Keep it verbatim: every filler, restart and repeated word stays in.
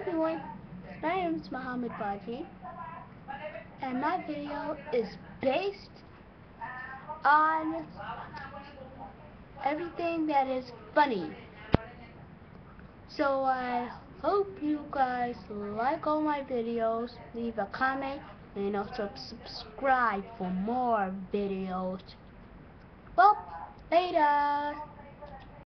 everyone, my name is Muhammed Badjie, and my video is based on everything that is funny. So I hope you guys like all my videos, leave a comment, and also subscribe for more videos. Well, later!